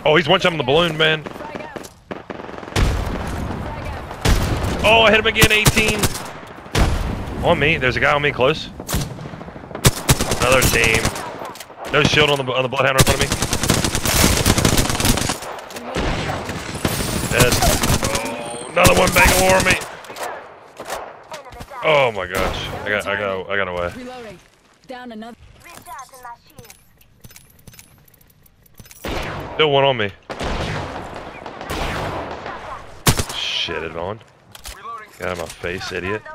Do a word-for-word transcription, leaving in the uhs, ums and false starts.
Oh, he's one shot on the balloon, man. Oh, I hit him again, eighteen. On me. There's a guy on me close. Another team. No shield on the on the bloodhound in front of me. Dead. Oh, another one banging war on me. Oh my gosh. I got I got I got away. Reloading. Down another. Still one on me. Shit it on. Get out of my face, idiot.